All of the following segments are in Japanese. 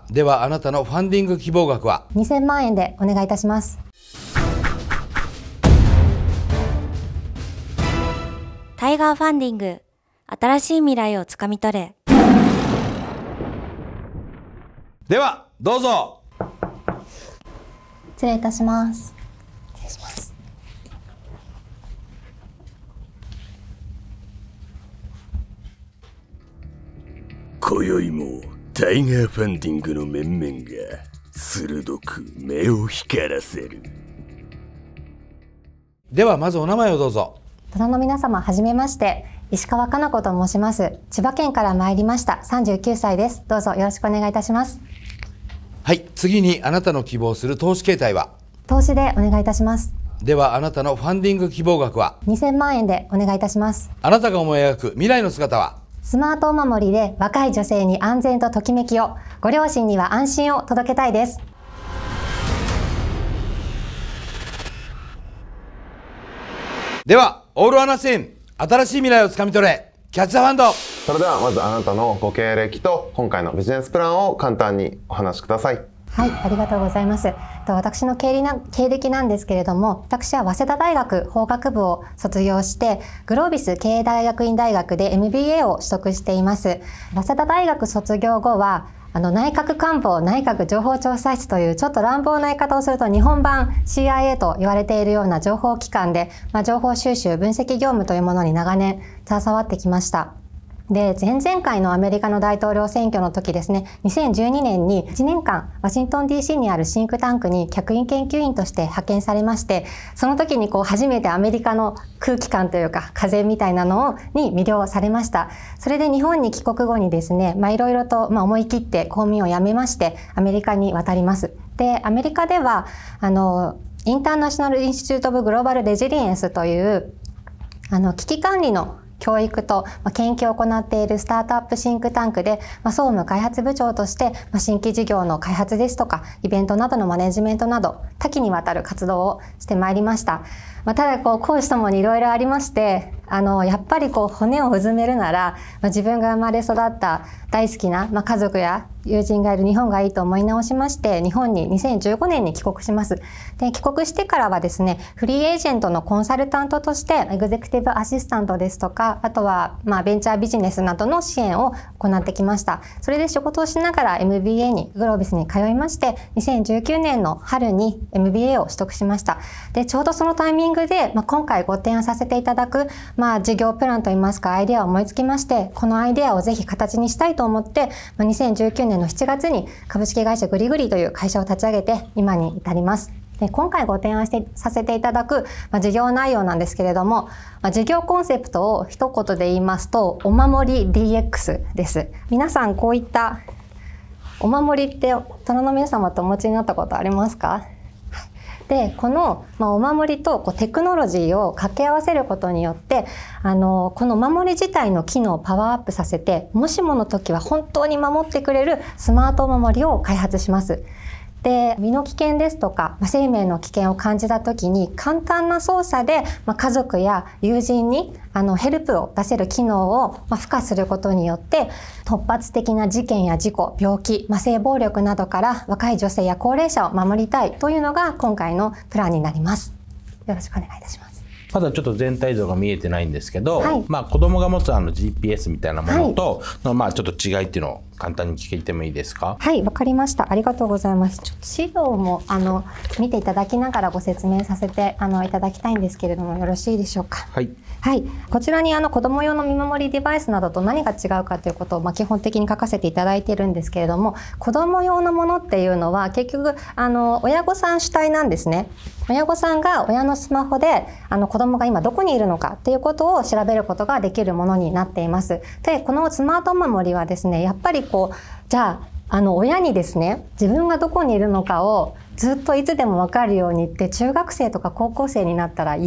ではあなたのファンディング希望額は 2000万円でお願いいたします。 タイガーファンディング、新しい未来をつかみ取れ。 ではどうぞ。 失礼いたします。失礼します。 今宵もタイガーファンディングの面々が鋭く目を光らせる。 ではまずお名前をどうぞ。 大人の皆様、はじめまして。石川かな子と申します。千葉県から参りました。39歳です。どうぞよろしくお願いいたします。 はい、次にあなたの希望する投資形態は？ 投資でお願いいたします。 ではあなたのファンディング希望額は 2000万円でお願いいたします。 あなたが思い描く未来の姿は？ スマートお守りで若い女性に安全とときめきを、ご両親には安心を届けたいです。 ではオールアナシン、新しい未来をつかみ取れ、キャッチ・ザ・ファンド。 それではまずあなたのご経歴と今回のビジネスプランを簡単にお話しください。 はい、ありがとうございます。私の経歴なんですけれども、私は早稲田大学法学部を卒業して、グロービス経営大学院大学で MBA を取得しています。早稲田大学卒業後は、内閣官房内閣情報調査室というちょっと乱暴な言い方をすると日本版 CIA と言われているような情報機関で、情報収集分析業務というものに長年携わってきました。で、前々回のアメリカの大統領選挙の時ですね、2012年に1年間ワシントン DC にあるシンクタンクに客員研究員として派遣されまして、その時に初めてアメリカの空気感というか風みたいなのに魅了されました。それで日本に帰国後にですね、いろいろと思い切って公務員を辞めましてアメリカに渡ります。で、アメリカではインターナショナルインスティテュート・オブ・グローバル・レジリエンスという危機管理の教育と研究を行っているスタートアップシンクタンクで、総務開発部長として、新規事業の開発ですとか、イベントなどのマネジメントなど、多岐にわたる活動をしてまいりました。ただ、講師ともにいろいろありまして、やっぱり骨をうずめるなら、自分が生まれ育った大好きな、家族や友人がいる日本がいいと思い直しまして、日本に2015年に帰国します。で、帰国してからはですね、フリーエージェントのコンサルタントとして、エグゼクティブアシスタントですとか、あとは、ベンチャービジネスなどの支援を行ってきました。それで仕事をしながら MBA に、グロービスに通いまして、2019年の春に MBA を取得しました。で、ちょうどそのタイミングで、今回ご提案させていただく、事業プランといいますか、アイデアを思いつきまして、このアイデアをぜひ形にしたいと思って、2019年の7月に株式会社グリグリという会社を立ち上げて、今に至ります。で、今回ご提案させていただく、事業内容なんですけれども、事業コンセプトを一言で言いますと、お守り DX です。皆さんこういったお守りって大人の皆様とお持ちになったことありますか？で、この、お守りとテクノロジーを掛け合わせることによって、このお守り自体の機能をパワーアップさせて、もしもの時は本当に守ってくれるスマートお守りを開発します。で、身の危険ですとか、生命の危険を感じた時に簡単な操作で、家族や友人にヘルプを出せる機能を付加することによって、突発的な事件や事故、病気、性暴力などから若い女性や高齢者を守りたいというのが今回のプランになります。よろしくお願いいたします。 まだちょっと全体像が見えてないんですけど、 はい、 子供が持つGPS みたいなものとの、ちょっと違いっていうのを簡単に聞いてもいいですか？ はい、わかりました。ありがとうございます。ちょっと資料も見ていただきながらご説明させていただきたいんですけれども、よろしいでしょうか？ はい。 はい、こちらに子供用の見守りデバイスなどと何が違うかということを基本的に書かせていただいているんですけれども、子供用のものっていうのは結局親御さん主体なんですね。親御さんが親のスマホで子供が今どこにいるのかっていうことを調べることができるものになっています。で、このスマートお守りはですね、やっぱりじゃあ親にですね、自分がどこにいるのかをずっといつでも分かるようにって中学生とか高校生になったら嫌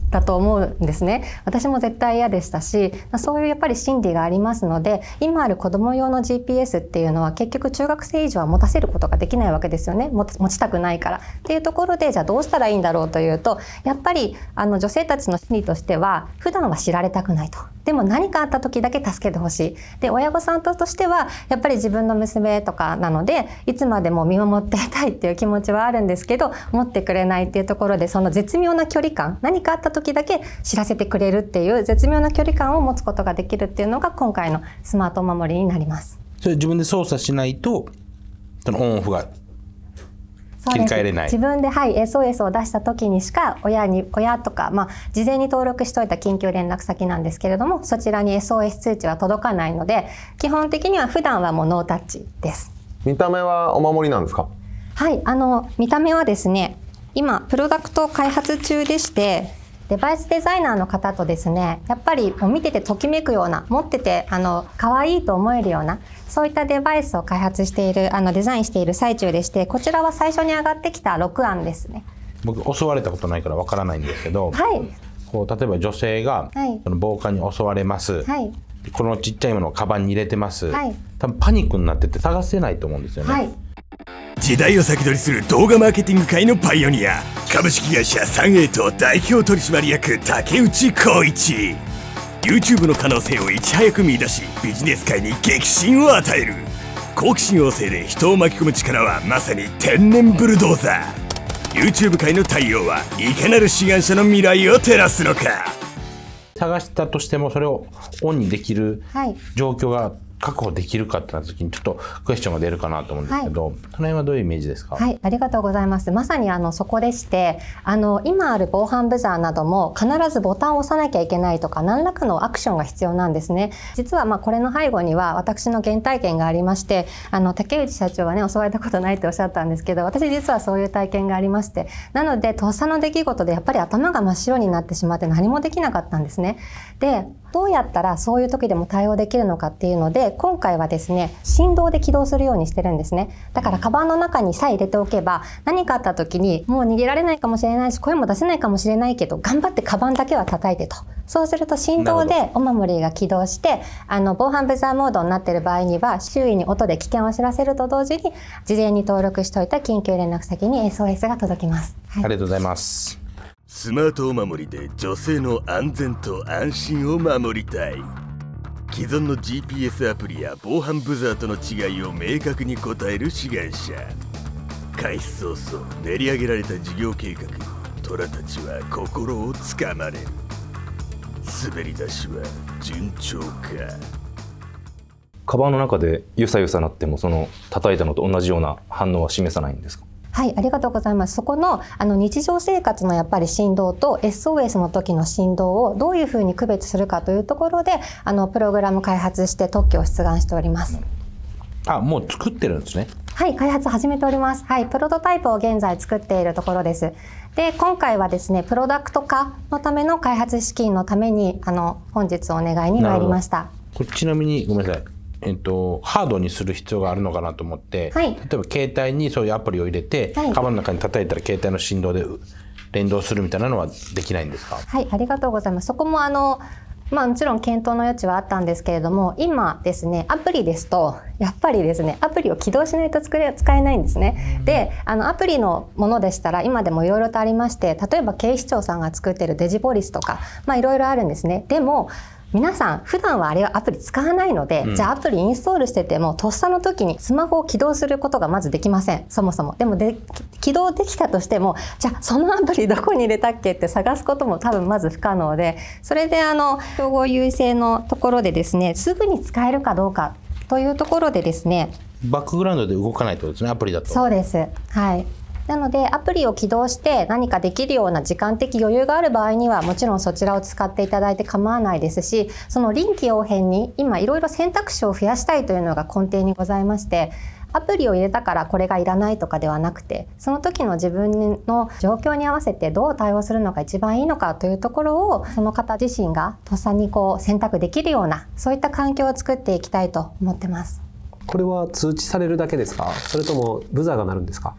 だと思うんですね。私も絶対嫌でしたし、そういうやっぱり心理がありますので、今ある子ども用の GPS っていうのは結局中学生以上は持たせることができないわけですよね。持ちたくないからっていうところで、じゃあどうしたらいいんだろうというと、やっぱり女性たちの心理としては普段は知られたくないと。でも何かあった時だけ助けてほしい。で、親御さんとしてはやっぱり自分の娘とかなので、いつまでも見守っていたいっていう気持ちはあるんですけど、持ってくれないっていうところで、その絶妙な距離感、何かあった時だけ知らせてくれるっていう絶妙な距離感を持つことができるっていうのが今回のスマートお守りになります。 それ自分で操作しないと、そのオンオフが切り替えれない。 自分で、SOS を出した時にしか親とか、事前に登録しておいた緊急連絡先なんですけれども、そちらに SOS 通知は届かないので、基本的には普段はもうノータッチです。 見た目はお守りなんですか？ はい、見た目はですね、今プロダクト開発中でして、デバイスデザイナーの方とですね、やっぱり見ててときめくような、持ってて可愛いと思えるような、そういったデバイスを開発している、デザインしている最中でして、こちらは最初に上がってきた6案ですね。 僕襲われたことないからわからないんですけど、こう例えば女性がその暴漢に襲われます、このちっちゃいものをカバンに入れてます、多分パニックになってて探せないと思うんですよね。 時代を先取りする動画マーケティング界のパイオニア、株式会社サンエイト代表取締役竹内浩一。 YouTube の可能性をいち早く見出し、ビジネス界に激震を与える。好奇心旺盛で人を巻き込む力はまさに天然ブルドーザー。 YouTube 界の太陽はいかなる志願者の未来を照らすのか。 探したとしてもそれをオンにできる状況が確保できるかってなった時にちょっとクエスチョンが出るかなと思うんですけど、その辺はどういうイメージですか？ ありがとうございます。まさにそこでして、今ある防犯ブザーなども必ずボタンを押さなきゃいけないとか、何らかのアクションが必要なんですね。実はこれの背後には私の原体験がありまして、竹内社長はね、襲われたことないっておっしゃったんですけど、私実はそういう体験がありまして、なのでとっさの出来事でやっぱり頭が真っ白になってしまって何もできなかったんですね。で、どうやったらそういう時でも対応できるのかっていうので、今回はですね、振動で起動するようにしてるんですね。だからカバンの中にさえ入れておけば、何かあった時にもう逃げられないかもしれないし、声も出せないかもしれないけど、頑張ってカバンだけは叩いてと。そうすると振動でお守りが起動して、防犯ブザーモードになっている場合には、周囲に音で危険を知らせると同時に、事前に登録しておいた緊急連絡先に SOS が届きます。 ありがとうございます。 スマートお守りで女性の安全と安心を守りたい。既存の GPS アプリや防犯ブザーとの違いを明確に答える志願者。開始早々練り上げられた事業計画に虎たちは心をつかまれる。滑り出しは順調か。 カバンの中でゆさゆさなっても、その叩いたのと同じような反応は示さないんですか？ はい、ありがとうございます。そこの日常生活のやっぱり振動と SOS の時の振動をどういうふうに区別するかというところで、プログラム開発して特許を出願しております。 もう作ってるんですね。 はい、開発始めております。はい、プロトタイプを現在作っているところです。で、今回はですね、プロダクト化のための開発資金のために本日お願いに参りました。 これちなみにごめんなさい。ハードにする必要があるのかなと思って、例えば携帯にそういうアプリを入れて、カバンの中に叩いたら携帯の振動で連動するみたいなのはできないんですか？はい、 ありがとうございます。そこももちろん検討の余地はあったんですけれども、今ですね、アプリですとやっぱりですね、アプリを起動しないと使えないんですね。で、アプリのものでしたら今でもいろいろとありまして、例えば警視庁さんが作っているデジポリスとか、いろいろあるんですね。でも皆さん普段はあれはアプリ使わないので、じゃあアプリインストールしててもとっさの時にスマホを起動することがまずできません。そもそも。でも起動できたとしても、じゃあそのアプリどこに入れたっけって探すことも多分まず不可能で、それで競合優位性のところでですね、すぐに使えるかどうかというところでですね、 バックグラウンドで動かないってことですね、アプリだと。 そうです。はい。なのでアプリを起動して何かできるような時間的余裕がある場合にはもちろんそちらを使っていただいて構わないですし、その臨機応変に今いろいろ選択肢を増やしたいというのが根底にございまして、アプリを入れたからこれがいらないとかではなくて、その時の自分の状況に合わせてどう対応するのが一番いいのかというところを、その方自身がとっさに選択できるような、そういった環境を作っていきたいと思ってます。 これは通知されるだけですか？それともブザーが鳴るんですか？ ブ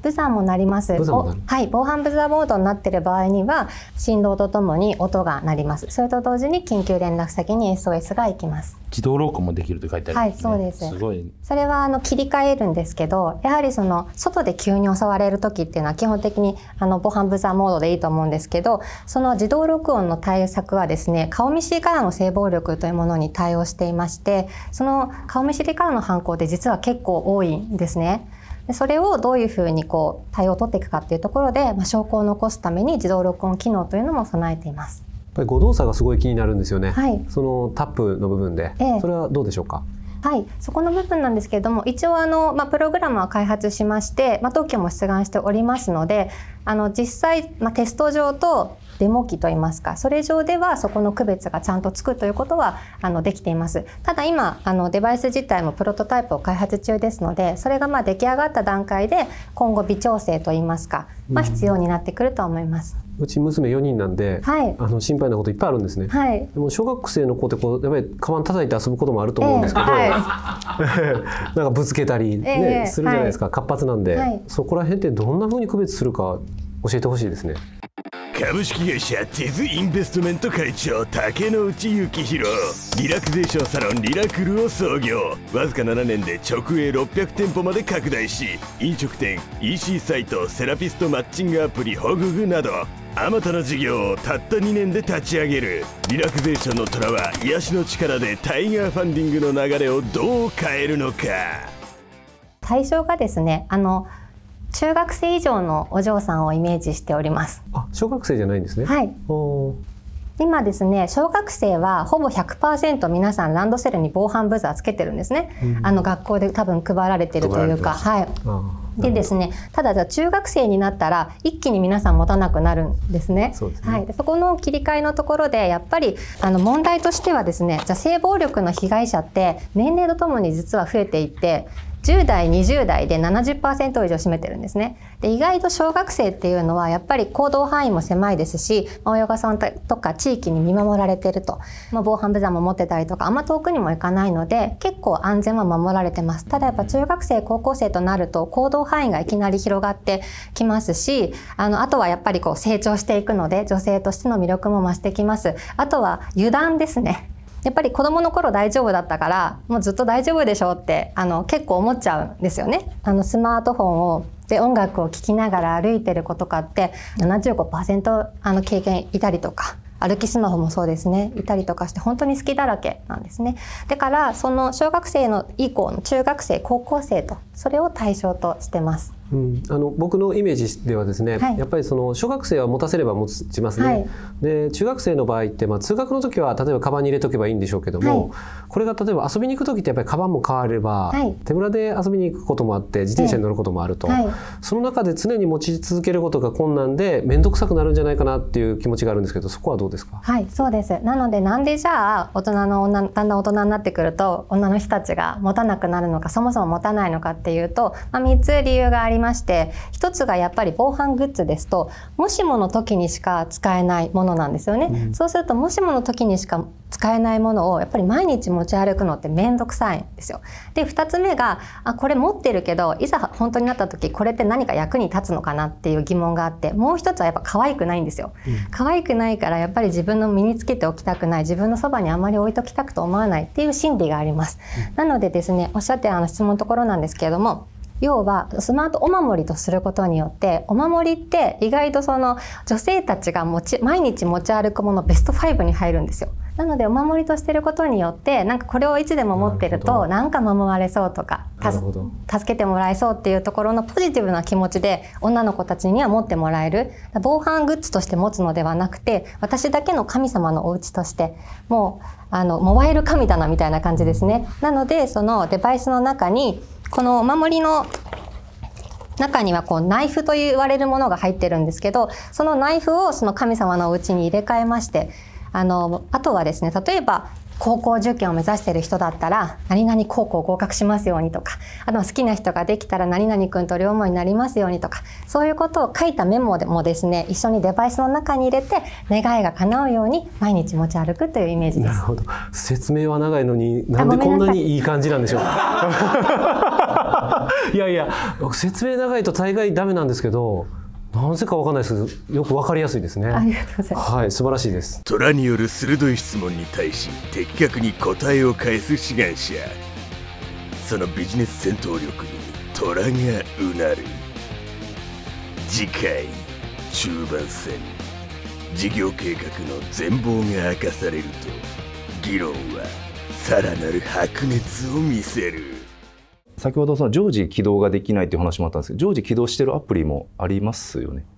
ブザーも鳴ります。はい、防犯ブザーモードになっている場合には振動とともに音が鳴ります。それと同時に緊急連絡先に SOS が行きます。 自動ロックもできると書いてあるんですね。 はい、そうです。 すごい。 それは切り替えるんですけど、やはり外で急に襲われる時っていうのは基本的に防犯ブザーモードでいいと思うんですけど、その自動録音の対策はですね、顔見知りからの性暴力というものに対応していまして、その顔見知りからの犯行って実は結構多いんですね。それをどういうふうに対応を取っていくかっていうところで、証拠を残すために自動録音機能というのも備えています。 やっぱり誤動作がすごい気になるんですよね。 はい、 そのタップの部分で、それはどうでしょうか。 はい、そこの部分なんですけれども、一応プログラムは開発しまして、特許も出願しておりますので、実際、テスト上とデモ機といいますか、それ上ではそこの区別がちゃんとつくということはできています。ただ今デバイス自体もプロトタイプを開発中ですので、それが出来上がった段階で今後微調整といいますか、必要になってくると思います。 うち娘4人なんで、 はい、 心配なこといっぱいあるんですね。 はい、 でも小学生の子ってやっぱりカバン叩いて遊ぶこともあると思うんですけど、なんかぶつけたり、するじゃないですか、活発なんで、そこら辺ってどんな風に区別するか教えてほしいですね。 株式会社ティズインベストメント会長竹之内幸宏、リラクゼーションサロンリラクルを創業。わずか7年で直営600店舗まで拡大し、飲食店、EC サイト、セラピストマッチングアプリホググなどあまたの事業をたった2年で立ち上げる。リラクゼーションの虎は癒しの力でタイガーファンディングの流れをどう変えるのか。 対象がですね、中学生以上のお嬢さんをイメージしております。 小学生じゃないんですね。 はい。今ですね、小学生はほぼ 100% 皆さんランドセルに防犯ブザーつけてるんですね。学校で多分配られてるというか、はい。でですね、ただ中学生になったら一気に皆さん持たなくなるんですね。 そうですね。 はい。そこの切り替えのところでやっぱり問題としてはですね、じゃあ性暴力の被害者って年齢とともに実は増えていって。10代、20代で 70% 以上占めてるんですね。で、意外と小学生っていうのはやっぱり行動範囲も狭いですし、親御さんとか地域に見守られてると、防犯ブザーも持ってたりとか、あんま遠くにも行かないので、結構安全は守られてます。ただやっぱ中学生、高校生となると行動範囲がいきなり広がってきますし、あとはやっぱり成長していくので、女性としての魅力も増してきます。あとは油断ですね。やっぱり子供の頃大丈夫だったからもうずっと大丈夫でしょうって結構思っちゃうんですよね。スマートフォンで音楽を聴きながら歩いてる子とかって 75% 経験いたりとか、歩きスマホもそうですね、いたりとかして本当に好きだらけなんですね。だからその小学生の以降の中学生、高校生とそれを対象としてます。 僕のイメージではですね、やっぱり小学生は持たせれば持ちますね。で中学生の場合って通学の時は例えばカバンに入れとけばいいんでしょうけども、これが例えば遊びに行く時ってやっぱりカバンも変われば、手ぶらで遊びに行くこともあって自転車に乗ることもあると、その中で常に持ち続けることが困難で面倒くさくなるんじゃないかなっていう気持ちがあるんですけど、そこはどうですか？ はい、そうです。なのでなんでじゃあだんだん大人になってくると女の人たちが持たなくなるのか、そもそも持たないのかっていうと、3つ理由がありまして、1つがやっぱり防犯グッズですともしもの時にしか使えないものなんですよね。そうするともしもの時にしか使えないものをやっぱり毎日持ち歩くのってめんどくさいんですよ。で2つ目がこれ持ってるけどいざ本当になった時これって何か役に立つのかなっていう疑問があって、もう一つはやっぱ可愛くないんですよ。可愛くないからやっぱり自分の身につけておきたくない、自分のそばにあまり置いときたくと思わないっていう心理があります。なのでですね、おっしゃって質問のところなんですけれども、要はスマートお守りとすることによって、お守りって意外と女性たちが毎日持ち歩くものベスト5に入るんですよ。なのでお守りとしてることによって、なんかこれをいつでも持ってるとなんか守られそうとか助けてもらえそうっていうところのポジティブな気持ちで女の子たちには持ってもらえる。防犯グッズとして持つのではなくて、私だけの神様のお家としてもうモバイル神棚みたいな感じですね。なのでそのデバイスの中にこのお守りの中にはナイフと言われるものが入ってるんですけど、そのナイフをその神様のお家に入れ替えまして、あとはですね、例えば高校受験を目指している人だったら何々高校合格しますようにとか、あとは好きな人ができたら何々君と両思いになりますようにとか、そういうことを書いたメモでもですね、一緒にデバイスの中に入れて願いが叶うように毎日持ち歩くというイメージです。 なるほど。説明は長いのになんでこんなにいい感じなんでしょうか。 いやいや、説明長いと大概ダメなんですけど、なぜかわかんないですけど、よくわかりやすいですね。 ありがとうございます。 はい、素晴らしいです。 虎による鋭い質問に対し的確に答えを返す志願者。そのビジネス戦闘力に虎がうなる。次回中盤戦、事業計画の全貌が明かされると、議論はさらなる白熱を見せる。 先ほどその常時起動ができないという話もあったんですけど、常時起動しているアプリもありますよね。